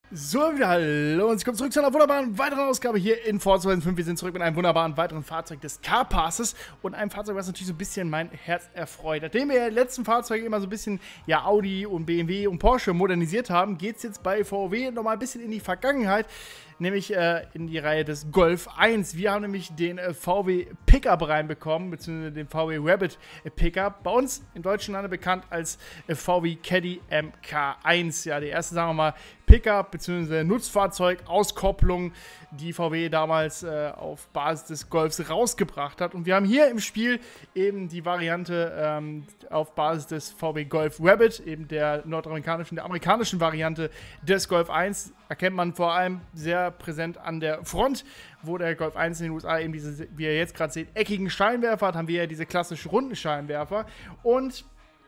So, wieder hallo und ich komme zurück zu einer wunderbaren weiteren Ausgabe hier in Forza 2005. Wir sind zurück mit einem wunderbaren weiteren Fahrzeug des Car-Passes und einem Fahrzeug, was natürlich so ein bisschen mein Herz erfreut. Nachdem wir die letzten Fahrzeuge immer so ein bisschen, ja, Audi und BMW und Porsche modernisiert haben, geht es jetzt bei VW nochmal ein bisschen in die Vergangenheit, nämlich in die Reihe des Golf 1. Wir haben nämlich den VW Pickup reinbekommen, beziehungsweise den VW Rabbit Pickup. Bei uns in Deutschland bekannt als VW Caddy MK1. Ja, der erste, sagen wir mal, Pickup bzw. Nutzfahrzeug-Auskopplung, die VW damals auf Basis des Golfs rausgebracht hat. Und wir haben hier im Spiel eben die Variante auf Basis des VW Golf Rabbit, eben der nordamerikanischen, der amerikanischen Variante des Golf 1. Erkennt man vor allem sehr präsent an der Front, wo der Golf 1 in den USA eben diese, wie ihr jetzt gerade seht, eckigen Scheinwerfer hat, haben wir ja diese klassischen runden Scheinwerfer. Und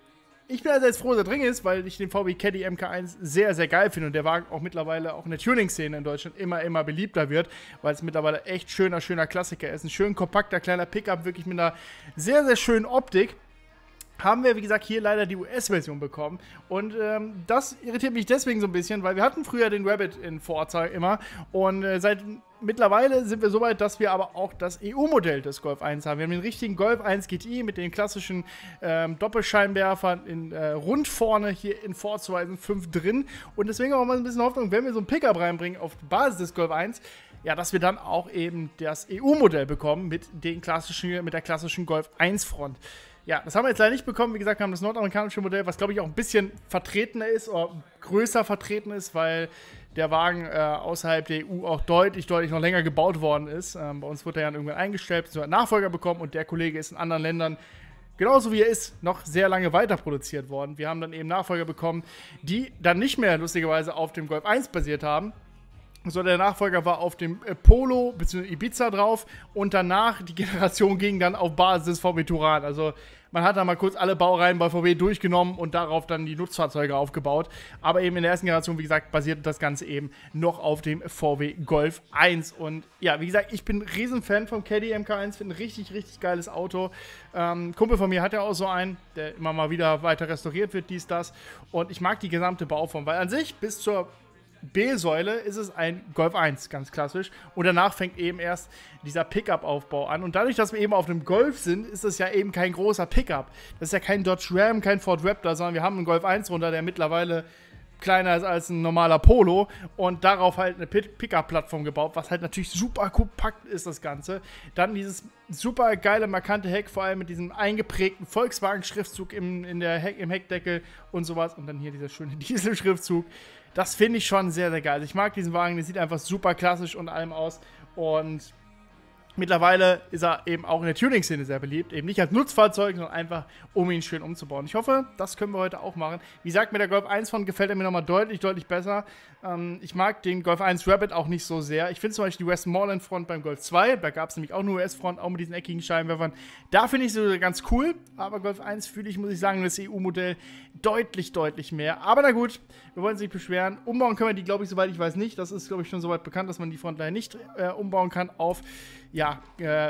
ich bin also jetzt froh, dass er drin ist, weil ich den VW Caddy MK1 sehr, sehr geil finde und der Wagen auch mittlerweile auch in der Tuning-Szene in Deutschland immer beliebter wird, weil es mittlerweile echt schöner Klassiker ist. Ein schön kompakter, kleiner Pickup, wirklich mit einer sehr, sehr schönen Optik. Haben wir, wie gesagt, hier leider die US-Version bekommen. Und das irritiert mich deswegen so ein bisschen, weil wir hatten früher den Rabbit in Forza immer. Und mittlerweile sind wir so weit, dass wir aber auch das EU-Modell des Golf 1 haben. Wir haben den richtigen Golf 1 GTI mit den klassischen Doppelscheinwerfern in rund vorne hier in Forza 5 drin. Und deswegen auch mal ein bisschen Hoffnung, wenn wir so einen Pickup reinbringen auf Basis des Golf 1, ja, dass wir dann auch eben das EU-Modell bekommen mit der klassischen Golf 1-Front. Ja, das haben wir jetzt leider nicht bekommen. Wie gesagt, wir haben das nordamerikanische Modell, was, glaube ich, auch ein bisschen vertretener ist oder größer vertreten ist, weil der Wagen außerhalb der EU auch deutlich noch länger gebaut worden ist. Bei uns wurde er ja irgendwann eingestellt, so einen Nachfolger bekommen und der Kollege ist in anderen Ländern, genauso wie er ist, noch sehr lange weiter produziert worden. Wir haben dann eben Nachfolger bekommen, die dann nicht mehr lustigerweise auf dem Golf 1 basiert haben. So, der Nachfolger war auf dem Polo bzw. Ibiza drauf und danach, die Generation ging dann auf Basis des VW Touran. Also man hat da mal kurz alle Baureihen bei VW durchgenommen und darauf dann die Nutzfahrzeuge aufgebaut. Aber eben in der ersten Generation, wie gesagt, basiert das Ganze eben noch auf dem VW Golf 1. Und ja, wie gesagt, ich bin ein Riesenfan vom Caddy MK1, finde ein richtig geiles Auto. Kumpel von mir hat ja auch so einen, der immer mal wieder weiter restauriert wird, dies, das. Und ich mag die gesamte Bauform, weil an sich bis zur B-Säule ist es ein Golf 1, ganz klassisch. Und danach fängt eben erst dieser Pickup-Aufbau an. Und dadurch, dass wir eben auf einem Golf sind, ist das ja eben kein großer Pickup. Das ist ja kein Dodge Ram, kein Ford Raptor, sondern wir haben einen Golf 1 runter, der mittlerweile kleiner ist als ein normaler Polo. Und darauf halt eine Pickup-Plattform gebaut, was halt natürlich super kompakt ist, das Ganze. Dann dieses super geile, markante Heck, vor allem mit diesem eingeprägten Volkswagen-Schriftzug im Heckdeckel und sowas. Und dann hier dieser schöne Diesel-Schriftzug. Das finde ich schon sehr, sehr geil. Also ich mag diesen Wagen, der sieht einfach super klassisch und allem aus. Und mittlerweile ist er eben auch in der Tuning-Szene sehr beliebt. Eben nicht als Nutzfahrzeug, sondern einfach, um ihn schön umzubauen. Ich hoffe, das können wir heute auch machen. Wie gesagt, mit der Golf 1 von gefällt er mir nochmal deutlich besser. Ich mag den Golf 1 Rabbit auch nicht so sehr. Ich finde zum Beispiel die Westmoreland-Front beim Golf 2, da gab es nämlich auch eine US-Front, auch mit diesen eckigen Scheinwerfern. Da finde ich sie ganz cool, aber Golf 1 fühle ich, muss ich sagen, das EU-Modell deutlich mehr. Aber na gut, wir wollen uns nicht beschweren. Umbauen können wir die, glaube ich, soweit ich weiß, nicht. Das ist, glaube ich, schon soweit bekannt, dass man die Frontline nicht umbauen kann auf, ja,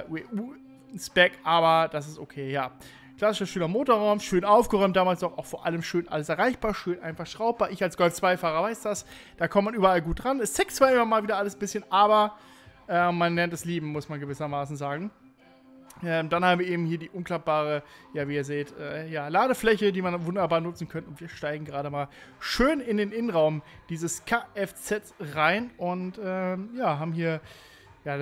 EU-Spec, aber das ist okay, ja. Klassischer schöner Motorraum, schön aufgeräumt, damals auch vor allem schön alles erreichbar, schön einfach schraubbar. Ich als Golf 2-Fahrer weiß das, da kommt man überall gut dran. Es zeigt zwar immer mal wieder alles ein bisschen, aber man lernt es lieben, muss man gewissermaßen sagen. Dann haben wir eben hier die umklappbare, ja, wie ihr seht, ja, Ladefläche, die man wunderbar nutzen könnte. Und wir steigen gerade mal schön in den Innenraum dieses Kfz rein und ja, haben hier, ja,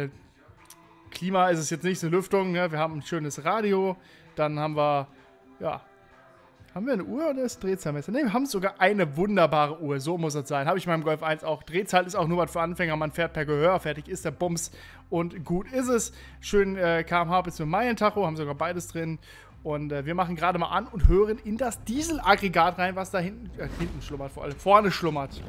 Klima ist es jetzt nicht, so Lüftung, ne? Wir haben ein schönes Radio, dann haben wir, ja, haben wir eine Uhr oder ist Drehzahlmesser? Ne, wir haben sogar eine wunderbare Uhr, so muss es sein. Habe ich in meinem Golf 1 auch. Drehzahl ist auch nur was für Anfänger, man fährt per Gehör, fertig ist der Bums und gut ist es. Schön kmh bis zum Meilentacho, haben sogar beides drin. Und wir machen gerade mal an und hören in das Dieselaggregat rein, was da hinten schlummert, vor allem vorne schlummert.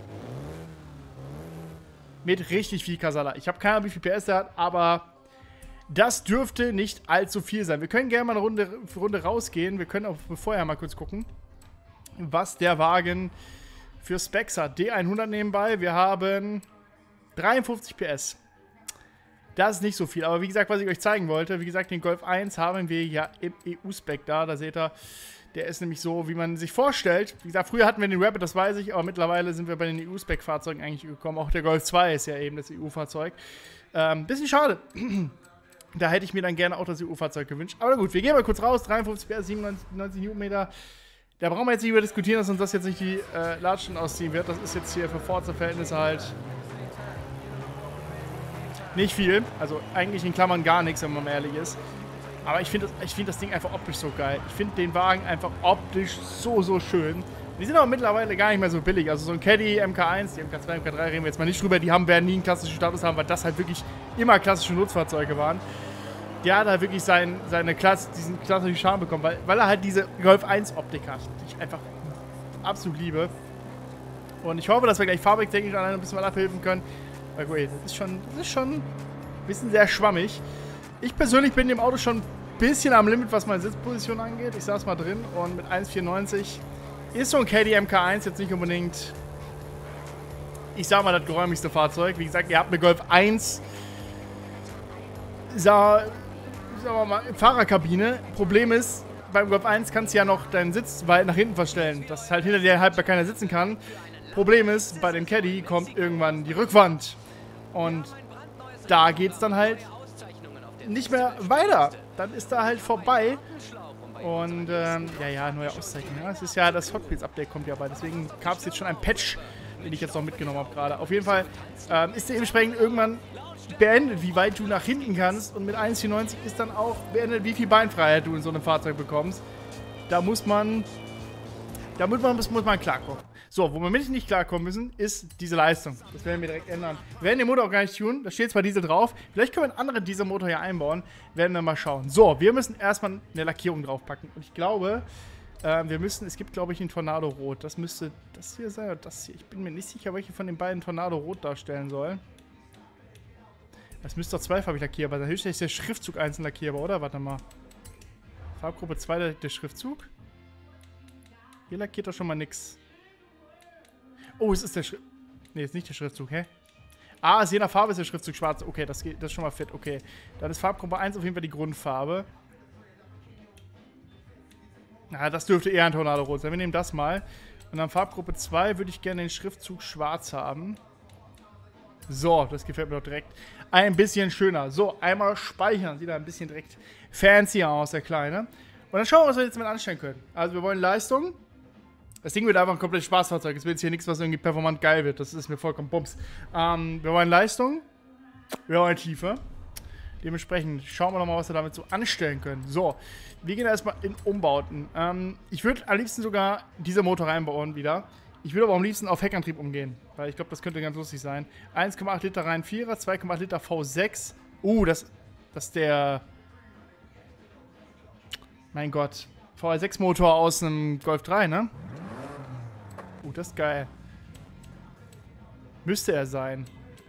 Mit richtig viel Kasala. Ich habe keine Ahnung, wie viel PS er hat, aber das dürfte nicht allzu viel sein. Wir können gerne mal eine Runde rausgehen. Wir können auch vorher mal kurz gucken, was der Wagen für Specs hat. D100 nebenbei. Wir haben 53 PS. Das ist nicht so viel. Aber wie gesagt, was ich euch zeigen wollte, wie gesagt, den Golf 1 haben wir ja im EU-Spec da. Da seht ihr Der ist nämlich so, wie man sich vorstellt. Wie gesagt, früher hatten wir den Rapid, das weiß ich, aber mittlerweile sind wir bei den EU-Spec-Fahrzeugen eigentlich gekommen. Auch der Golf 2 ist ja eben das EU-Fahrzeug. Bisschen schade. Da hätte ich mir dann gerne auch das EU-Fahrzeug gewünscht. Aber gut, wir gehen mal kurz raus. 53 PS, 97 Newtonmeter. Da brauchen wir jetzt nicht über diskutieren, dass uns das jetzt nicht die Latschen ausziehen wird. Das ist jetzt hier für Forza-Verhältnisse halt nicht viel. Also eigentlich in Klammern gar nichts, wenn man mal ehrlich ist. Aber ich finde das Ding einfach optisch so geil. Ich finde den Wagen einfach optisch so schön. Die sind aber mittlerweile gar nicht mehr so billig. Also so ein Caddy MK1, die MK2, MK3 reden wir jetzt mal nicht drüber. Die werden nie einen klassischen Status haben, weil das halt wirklich immer klassische Nutzfahrzeuge waren. Der hat halt wirklich diesen klassischen Charme bekommen, weil er halt diese Golf 1 Optik hat, die ich einfach absolut liebe. Und ich hoffe, dass wir gleich fahrwerktechnisch ein bisschen mal abhelfen können. Weil gut, das ist schon ein bisschen sehr schwammig. Ich persönlich bin dem Auto schon ein bisschen am Limit, was meine Sitzposition angeht. Ich saß mal drin und mit 1,94 ist so ein Caddy MK1 jetzt nicht unbedingt, ich sag mal, das geräumigste Fahrzeug. Wie gesagt, ihr habt eine Golf 1, sagen wir mal, Fahrerkabine. Problem ist, beim Golf 1 kannst du ja noch deinen Sitz weit nach hinten verstellen, dass halt hinter dir halt bei keiner sitzen kann. Problem ist, bei dem Caddy kommt irgendwann die Rückwand. Und da geht's dann halt nicht mehr weiter. Dann ist da halt vorbei. Und, ja, neue Auszeichnung. Ja. Das ist ja, das Hot Wheels Update kommt ja bald. Deswegen gab es jetzt schon ein Patch, den ich jetzt noch mitgenommen habe gerade. Auf jeden Fall ist dementsprechend irgendwann beendet, wie weit du nach hinten kannst. Und mit 1,94 ist dann auch beendet, wie viel Beinfreiheit du in so einem Fahrzeug bekommst. Da muss man klarkommen. So, wo wir mit nicht klarkommen müssen, ist diese Leistung. Das werden wir direkt ändern. Wir werden den Motor auch gar nicht tunen. Da steht zwar Diesel drauf. Vielleicht können wir einen anderen Dieselmotor hier einbauen. Werden wir mal schauen. So, wir müssen erstmal eine Lackierung draufpacken. Und ich glaube, es gibt, glaube ich, ein Tornado Rot. Das müsste das hier sein oder das hier. Ich bin mir nicht sicher, welche von den beiden Tornado Rot darstellen soll. Das müsste doch zweifarbig lackierbar sein. Höchstens ist der Schriftzug einzeln lackierbar, oder? Warte mal. Farbgruppe 2, der Schriftzug. Hier lackiert doch schon mal nix. Oh, es ist der Schriftzug. Ne, ist nicht der Schriftzug, hä? Ah, je nach Farbe ist der Schriftzug schwarz. Okay, das ist schon mal fit. Okay. Dann ist Farbgruppe 1 auf jeden Fall die Grundfarbe. Na, das dürfte eher ein Tornado Rot sein. Wir nehmen das mal. Und dann Farbgruppe 2 würde ich gerne den Schriftzug schwarz haben. So, das gefällt mir doch direkt ein bisschen schöner. So, einmal speichern. Sieht da ein bisschen direkt fancier aus, der Kleine. Und dann schauen wir, was wir jetzt mit anstellen können. Also, wir wollen Leistung. Das Ding wird einfach ein komplettes Spaßfahrzeug. Es wird jetzt hier nichts, was irgendwie performant geil wird. Das ist mir vollkommen bums. Wir wollen Leistung. Wir wollen Tiefe. Dementsprechend schauen wir nochmal, was wir damit so anstellen können. So, wir gehen erstmal in Umbauten. Ich würde am liebsten sogar diese Motor reinbauen wieder. Ich würde aber am liebsten auf Heckantrieb umgehen. Weil ich glaube, das könnte ganz lustig sein. 1,8 Liter rein 4er, 2,8 Liter V6. Das ist der... Mein Gott. VR6-Motor aus einem Golf 3, ne? Das ist geil. Müsste er sein.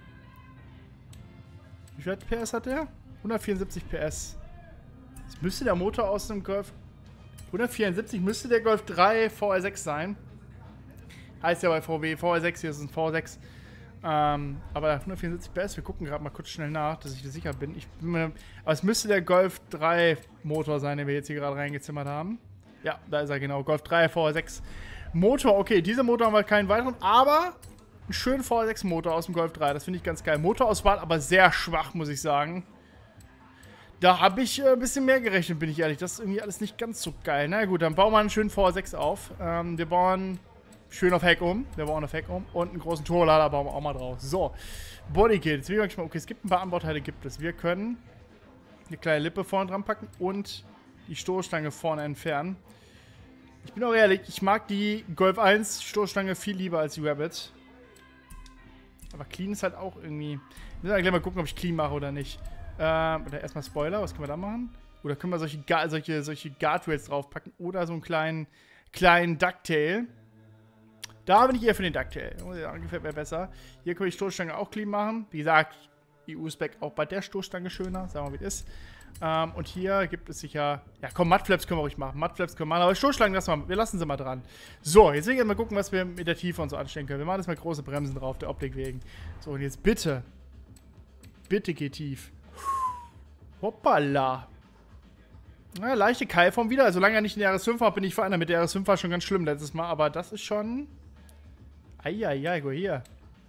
Wie viel PS hat der? 174 PS. Das müsste der Motor aus dem Golf... 174 müsste der Golf 3 VR6 sein. Heißt ja bei VW. VR6 hier ist ein VR6. Aber 174 PS, wir gucken gerade mal kurz schnell nach, dass ich da sicher bin. Aber es müsste der Golf 3 Motor sein, den wir jetzt hier gerade reingezimmert haben. Ja, da ist er genau. Golf 3 VR6 Motor. Okay, dieser Motor haben wir keinen weiteren, aber einen schönen VR6 Motor aus dem Golf 3. Das finde ich ganz geil. Motorauswahl aber sehr schwach, muss ich sagen. Da habe ich ein bisschen mehr gerechnet, bin ich ehrlich. Das ist irgendwie alles nicht ganz so geil. Na gut, dann bauen wir einen schönen VR6 auf. Wir bauen schön auf Heck um. Und einen großen Turbolader bauen wir auch mal drauf. So, Bodykit. Jetzt will ich mal, okay, es gibt ein paar Anbauteile, gibt es. Wir können eine kleine Lippe vorne dran packen und die Stoßstange vorne entfernen. Ich bin auch ehrlich, ich mag die Golf 1 Stoßstange viel lieber als die Rabbit. Aber clean ist halt auch irgendwie... Wir müssen gleich mal gucken, ob ich clean mache oder nicht. Oder erstmal Spoiler, was können wir da machen? Oder können wir solche Guardrails draufpacken oder so einen kleinen Ducktail. Da bin ich eher für den Ducktail. Gefällt mir besser. Hier können wir die Stoßstange auch clean machen. Wie gesagt, EU-Spec auch bei der Stoßstange schöner. Sagen wir mal, wie es ist. Und hier gibt es sicher... Ja, komm, Mudflaps können wir ruhig machen. Aber Stoßstangen wir lassen sie mal dran. So, jetzt will ich mal gucken, was wir mit der Tiefe und so anstellen können. Wir machen jetzt mal große Bremsen drauf, der Optik wegen. So, und jetzt bitte. Bitte geh tief. Hoppala. Na, leichte Keilform wieder. Also, solange er nicht in der RS5 war, bin ich verändert. Mit der RS5 war schon ganz schlimm letztes Mal. Aber das ist schon... Eieiei, guck hier.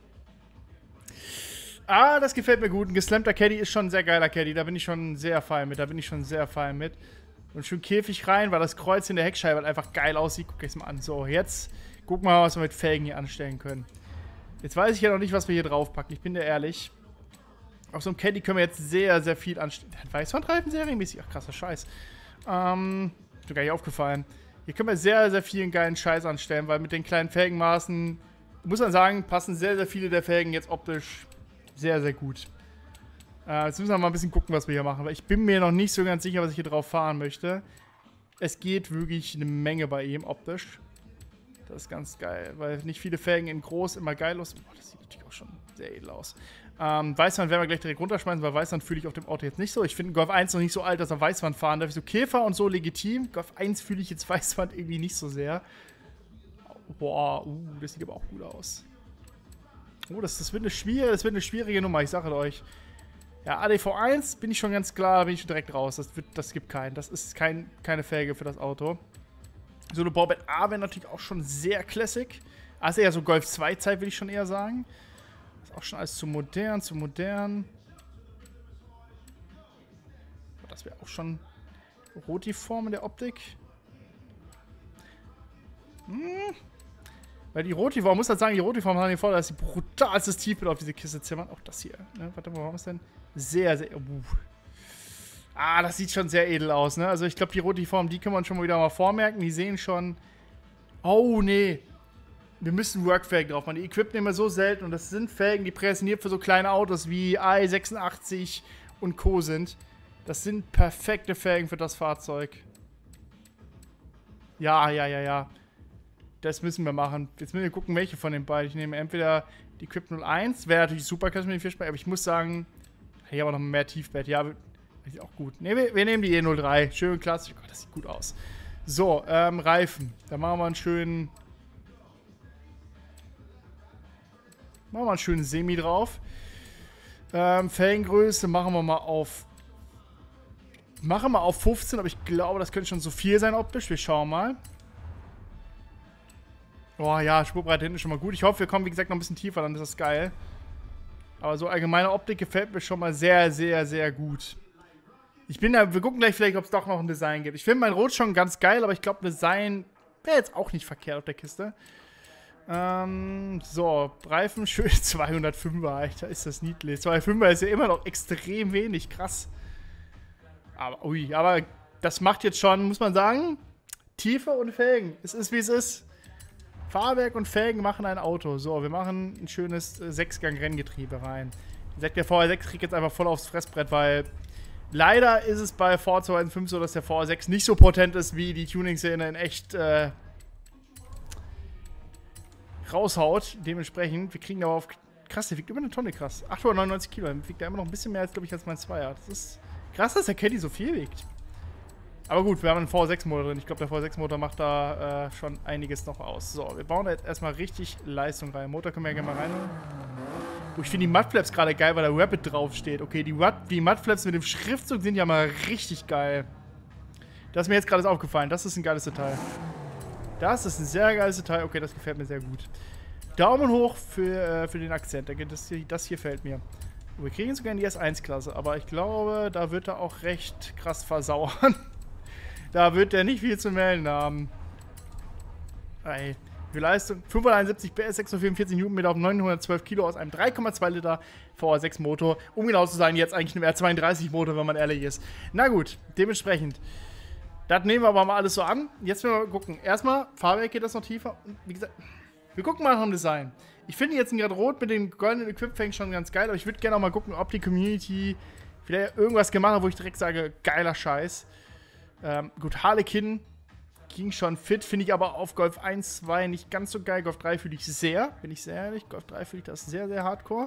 Ah, das gefällt mir gut. Ein geslammter Caddy ist schon ein sehr geiler Caddy. Da bin ich schon sehr fein mit. Und schön Käfig rein, weil das Kreuz in der Heckscheibe halt einfach geil aussieht. Guck euch das mal an. So, jetzt gucken wir mal, was wir mit Felgen hier anstellen können. Jetzt weiß ich ja noch nicht, was wir hier draufpacken. Ich bin dir ehrlich. Auf so einem Caddy können wir jetzt sehr, sehr viel anstellen. Der hat Weißwandreifen serienmäßig. Ach, krasser Scheiß. Ist mir gar nicht aufgefallen. Hier können wir sehr, sehr vielen geilen Scheiß anstellen, weil mit den kleinen Felgenmaßen, muss man sagen, passen sehr, sehr viele der Felgen jetzt optisch sehr, sehr gut. Jetzt müssen wir mal ein bisschen gucken, was wir hier machen, weil ich bin mir noch nicht so ganz sicher, was ich hier drauf fahren möchte. Es geht wirklich eine Menge bei ihm optisch. Das ist ganz geil, weil nicht viele Felgen in groß immer geil aus. Boah, das sieht natürlich auch schon sehr edel aus. Weißwand werden wir gleich direkt runterschmeißen, weil Weißwand fühle ich auf dem Auto jetzt nicht so. Ich finde Golf 1 noch nicht so alt, dass er Weißwand fahren darf. Ich so Käfer und so legitim. Golf 1 fühle ich jetzt Weißwand irgendwie nicht so sehr. Boah, das sieht aber auch gut aus. Oh, das wird eine schwierige Nummer, ich sage euch. Ja, ADV1 bin ich schon ganz klar, bin ich schon direkt raus. Das gibt keinen. Das ist keine Felge für das Auto. So eine Borbett A wäre natürlich auch schon sehr classic. Also eher so Golf 2 Zeit, will ich schon eher sagen. Ist auch schon alles zu modern. Das wäre auch schon Rotiform in der Optik. Weil die Rotiform, muss halt sagen, die Rotiform hat den Vorteil, dass sie brutalstes Tiefbild auf diese Kiste zimmern. Auch das hier. Ne? Warte mal, warum ist denn? Sehr, sehr. Das sieht schon sehr edel aus, ne? Also ich glaube, die Rotiform, die können wir uns schon mal wieder vormerken. Die sehen schon. Oh, nee. Wir müssen Workfelgen drauf machen. Die equippen immer so selten und das sind Felgen, die prädestiniert für so kleine Autos wie i86 und Co. sind. Das sind perfekte Felgen für das Fahrzeug. Ja. Das müssen wir machen. Jetzt müssen wir gucken, welche von den beiden. Ich nehme entweder die Equip 01, wäre natürlich super klasse mit den Vierspeicher, aber ich muss sagen, hier aber noch mehr Tiefbett. Ja, ist auch gut. Ne, wir nehmen die E03. Schön klassisch. Oh, das sieht gut aus. So, Reifen. Da machen wir einen schönen. Machen wir einen schönen Semi drauf. Felgengröße machen wir mal auf. Machen wir auf 15, aber ich glaube, das könnte schon so viel sein optisch. Wir schauen mal. Oh ja, Spurbreite hinten ist schon mal gut. Ich hoffe, wir kommen, wie gesagt, noch ein bisschen tiefer, dann ist das geil. Aber so allgemeine Optik gefällt mir schon mal sehr, sehr, sehr gut. Wir gucken gleich vielleicht, ob es doch noch ein Design gibt. Ich finde mein Rot schon ganz geil, aber ich glaube, Design wäre jetzt auch nicht verkehrt auf der Kiste. So, Reifen schön 205er, Alter, ist das niedlich. 205er ist ja immer noch extrem wenig, krass. Aber das macht jetzt schon, muss man sagen, Tiefe und Felgen. Es ist, wie es ist. Fahrwerk und Felgen machen ein Auto. So, wir machen ein schönes 6-Gang-Renngetriebe rein. Wie gesagt, der VR6 kriegt jetzt einfach voll aufs Fressbrett, weil leider ist es bei Forza Horizon 5 so, dass der VR6 nicht so potent ist, wie die Tuning-Szene in echt raushaut. Dementsprechend, wir kriegen aber auf... Krass, der wiegt über eine Tonne, krass. 899 Kilo, der wiegt da immer noch ein bisschen mehr, als, glaube ich, als mein Zweier. Das ist krass, dass der Caddy so viel wiegt. Aber gut, wir haben einen V6-Motor drin. Ich glaube, der V6-Motor macht da schon einiges noch aus. So, wir bauen da jetzt erstmal richtig Leistung rein. Motor können wir ja gerne mal rein. Ich finde die Mudflaps gerade geil, weil da Rapid draufsteht. Okay, die Mudflaps mit dem Schriftzug sind ja mal richtig geil. Das ist mir jetzt gerade aufgefallen. Das ist ein geiles Detail. Das ist ein sehr geiles Detail. Okay, das gefällt mir sehr gut. Daumen hoch für den Akzent. Das hier fällt mir. Wir kriegen sogar in die S1-Klasse, aber ich glaube, da wird er auch recht krass versauern. Da wird er nicht viel zu melden haben. Ey, für Leistung 571 PS, 644 Newtonmeter auf 912 Kilo aus einem 3,2 Liter VR6 Motor. Um genau zu sein, jetzt eigentlich einem R32 Motor, wenn man ehrlich ist. Na gut, dementsprechend. Das nehmen wir aber mal alles so an. Jetzt werden wir mal gucken. Erstmal, Fahrwerk geht das noch tiefer. Und wie gesagt, wir gucken mal nach dem Design. Ich finde jetzt gerade rot mit den goldenen Equip-Fängen schon ganz geil, aber ich würde gerne auch mal gucken, ob die Community vielleicht irgendwas gemacht hat, wo ich direkt sage, geiler Scheiß. Gut, Harlequin ging schon fit, finde ich aber auf Golf 1, 2 nicht ganz so geil. Golf 3 fühle ich sehr, bin ich sehr ehrlich. Golf 3 fühle ich das sehr, sehr hardcore.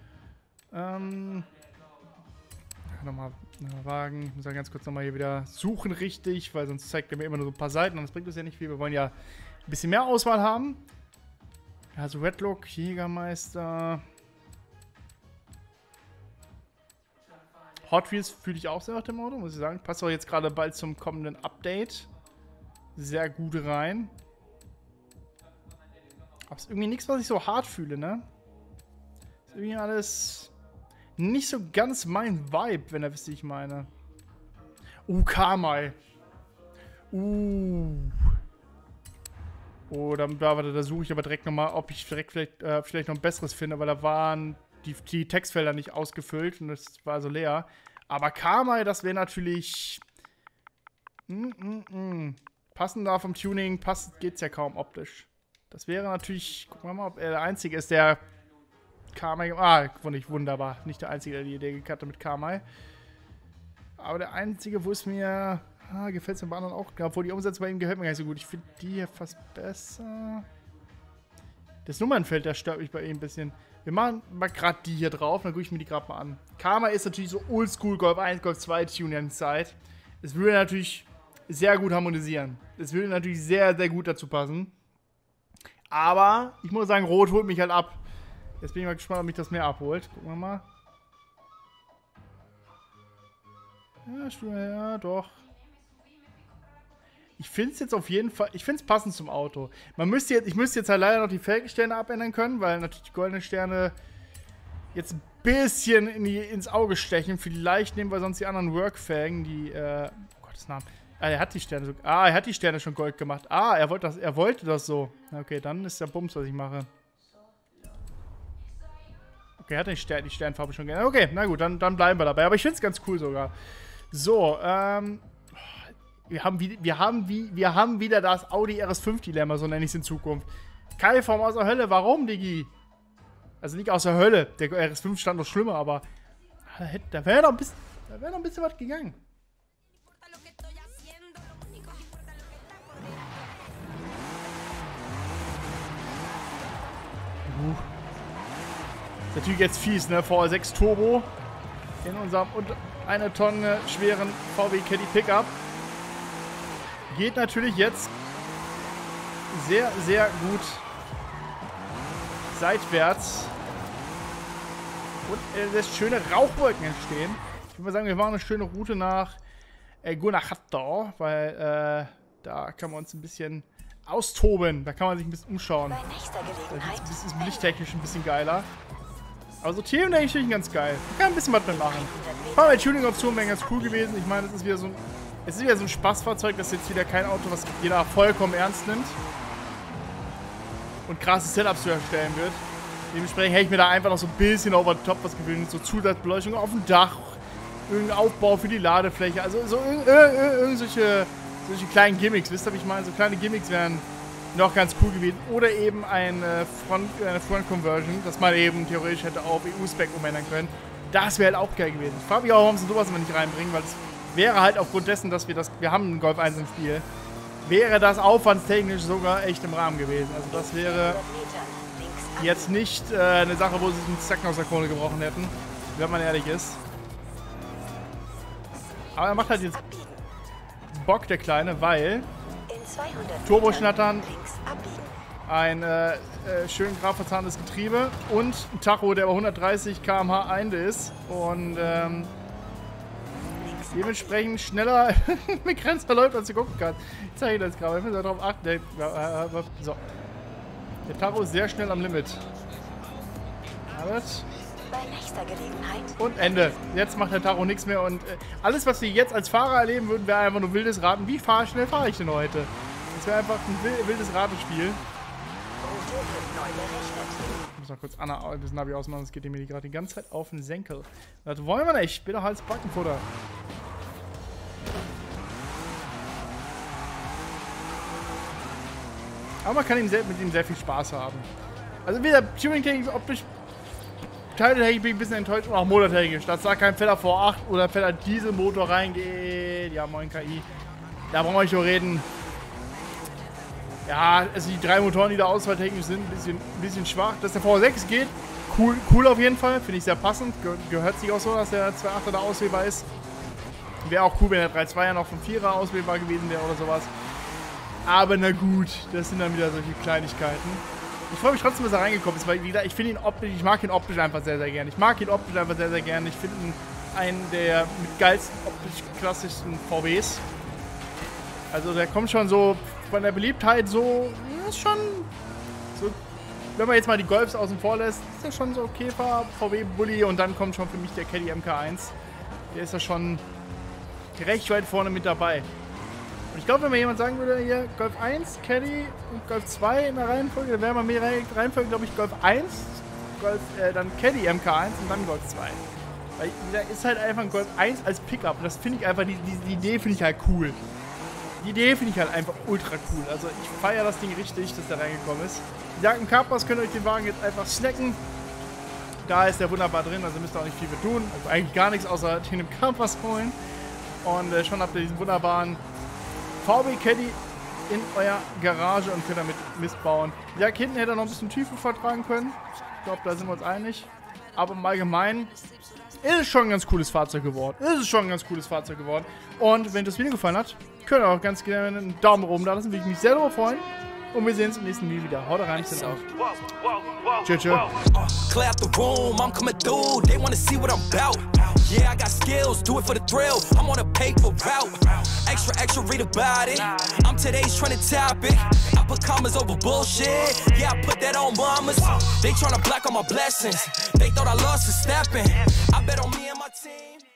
Nochmal Wagen. Ich muss ja ganz kurz nochmal hier wieder suchen richtig, weil sonst zeigt er mir immer nur so ein paar Seiten und das bringt uns ja nicht viel. Wir wollen ja ein bisschen mehr Auswahl haben. Also Redlock, Jägermeister. Hot Wheels fühle ich auch sehr nach dem Auto, muss ich sagen. Passt auch jetzt gerade bald zum kommenden Update sehr gut rein. Aber es ist irgendwie nichts, was ich so hart fühle, ne? Ist irgendwie alles nicht so ganz mein Vibe, wenn ihr wisst, wie ich meine. Kamai. Oh, da suche ich aber direkt nochmal, ob ich direkt vielleicht noch ein besseres finde, weil da waren die Textfelder nicht ausgefüllt und das war so leer. Aber Kamai, das wäre natürlich passend da vom Tuning, geht's ja kaum optisch. Das wäre natürlich, gucken wir mal, ob er der Einzige ist, der Kamai, fand ich wunderbar. Nicht der Einzige, der die Idee gekattet mit Kamai. Aber der Einzige, wo es mir, gefällt es mir bei anderen auch, obwohl die Umsetzung bei ihm gefällt mir gar nicht so gut. Ich finde die hier fast besser. Das Nummernfeld, das stört mich bei ihm ein bisschen. Wir machen mal gerade die hier drauf, dann gucke ich mir die gerade mal an. Kamai ist natürlich so oldschool Golf 1, Golf 2 Tuning-Zeit. Es würde natürlich sehr gut harmonisieren. Es würde natürlich sehr, sehr gut dazu passen. Aber ich muss sagen, Rot holt mich halt ab. Jetzt bin ich mal gespannt, ob mich das mehr abholt. Gucken wir mal. Ja, doch. Ich finde es jetzt auf jeden Fall, ich finde es passend zum Auto. Ich müsste jetzt halt leider noch die Felgensterne abändern können, weil natürlich die goldenen Sterne jetzt ein bisschen ins Auge stechen. Vielleicht nehmen wir sonst die anderen Workfelgen, die, Gottes Namen. Er hat die Sterne so, er hat die Sterne schon gold gemacht. Er wollte das so. Okay, dann ist der Bums, was ich mache. Okay, er hat die Sternfarbe schon geändert. Okay, na gut, dann bleiben wir dabei. Aber ich finde es ganz cool sogar. So, wir haben wieder das Audi RS5-Dilemma, so nenne ich es in Zukunft. Keilform aus der Hölle, warum, Diggi? Also nicht aus der Hölle, der RS5 stand noch schlimmer, aber da wäre noch ein bisschen was gegangen. Ist natürlich jetzt fies, ne? VR6 Turbo in unserem eine Tonne schweren VW Caddy Pickup. Geht natürlich jetzt sehr, sehr gut seitwärts. Und er lässt schöne Rauchwolken entstehen. Ich würde mal sagen, wir machen eine schöne Route nach Guanajuato, weil da kann man uns ein bisschen austoben. Da kann man sich ein bisschen umschauen. Das ist lichttechnisch ein bisschen geiler. Aber so Themen denke ich natürlich ganz geil. Man kann ein bisschen was mitmachen. Aber die Tuning-Optionen wären ganz cool gewesen. Ich meine, es ist wieder so ein Spaßfahrzeug. Das ist jetzt wieder kein Auto, was jeder vollkommen ernst nimmt. Und krasse Setups zu erstellen wird. Dementsprechend hätte ich mir da einfach noch so ein bisschen over the top was gewünscht. So Zusatzbeleuchtung auf dem Dach. Irgendein Aufbau für die Ladefläche. Also so solche kleinen Gimmicks. Wisst ihr, was ich meine? So kleine Gimmicks wären noch ganz cool gewesen. Oder eben eine Front-Conversion, dass man eben theoretisch hätte auf EU-Spec umändern können. Das wäre halt auch geil gewesen. Ich frage mich auch, warum sie sowas immer nicht reinbringen, weil es wäre halt aufgrund dessen, dass wir haben einen Golf 1 im Spiel, wäre das aufwandstechnisch sogar echt im Rahmen gewesen. Also das wäre jetzt nicht eine Sache, wo sie sich einen Zacken aus der Krone gebrochen hätten, wenn man ehrlich ist. Aber er macht halt jetzt Bock, der Kleine, weil Turboschnattern, ein schön grad verzahntes Getriebe und ein Tacho, der bei 130 km/h Einde ist und dementsprechend schneller begrenzter läuft, als du gucken kannst. Ich zeige das gerade, ich muss darauf achten. So. Der Tacho ist sehr schnell am Limit. Und Ende. Jetzt macht der Tacho nichts mehr und alles, was wir jetzt als Fahrer erleben würden, wäre einfach nur wildes Raten. Wie schnell fahre ich denn heute? Das wäre einfach ein wildes Ratenspiel. Ich muss mal kurz das Navi ausmachen, das geht mir gerade die ganze Zeit auf den Senkel. Das wollen wir nicht. Bitte Hals Backenfutter. Aber man kann mit ihm sehr viel Spaß haben. Also wieder Tuning-Technik optisch. Teiltechnisch bin ich ein bisschen enttäuscht und auch motortechnisch. Dass da kein fetter V8 oder fetter Dieselmotor reingeht. Ja, moin KI. Da brauchen wir nicht nur reden. Ja, also die drei Motoren, die da auswahltechnisch sind, ein bisschen schwach. Dass der V6 geht, cool auf jeden Fall. Finde ich sehr passend. Gehört sich auch so, dass der 2.8er da auswählbar ist. Wäre auch cool, wenn der 3.2er noch vom 4er auswählbar gewesen wäre oder sowas. Aber na gut, das sind dann wieder solche Kleinigkeiten. Ich freue mich trotzdem, dass er reingekommen ist, weil wie gesagt, ich mag ihn optisch einfach sehr, sehr gerne. Ich finde ihn einen der mit geilsten optisch klassischsten VWs. Also der kommt schon so von der Beliebtheit so, ist schon so, wenn man jetzt mal die Golfs außen vor lässt, ist der schon so Käfer, VW Bulli und dann kommt schon für mich der Caddy MK1. Der ist ja schon recht weit vorne mit dabei. Und ich glaube, wenn mir jemand sagen würde, hier Golf 1, Caddy und Golf 2 in der Reihenfolge, dann wäre man mehr Reihenfolge, glaube ich, Golf 1, dann Caddy MK1 und dann Golf 2. Weil da ist halt einfach ein Golf 1 als Pickup und das finde ich einfach, die Idee finde ich halt cool. Die Idee finde ich halt einfach ultra cool. Also ich feiere das Ding richtig, dass der reingekommen ist. Wie gesagt, im Carpass könnt ihr euch den Wagen jetzt einfach snacken. Da ist der wunderbar drin, also müsst ihr auch nicht viel für tun. Also eigentlich gar nichts außer den im Carpass holen. Und schon habt ihr diesen wunderbaren VW Caddy in eurer Garage und könnt damit Mist bauen. Ja, hinten hätte er noch ein bisschen Tiefe vertragen können. Ich glaube, da sind wir uns einig. Aber im Allgemeinen ist es schon ein ganz cooles Fahrzeug geworden. Und wenn das Video gefallen hat, könnt ihr auch ganz gerne einen Daumen oben da lassen. Würde ich mich sehr darüber freuen. Und wir sehen uns im nächsten Video wieder. Haut rein, bis dann auch. Tschö, tschö. Clear out the room, I'm coming through. They wanna see what I'm about. Yeah, I got skills, do it for the thrill. I'm on a paper route. Extra, read about it. I'm today's trending topic. I put commas over bullshit. Yeah, I put that on mamas. They tryna block all my blessings. They thought I lost for stepping. I bet on me and my team.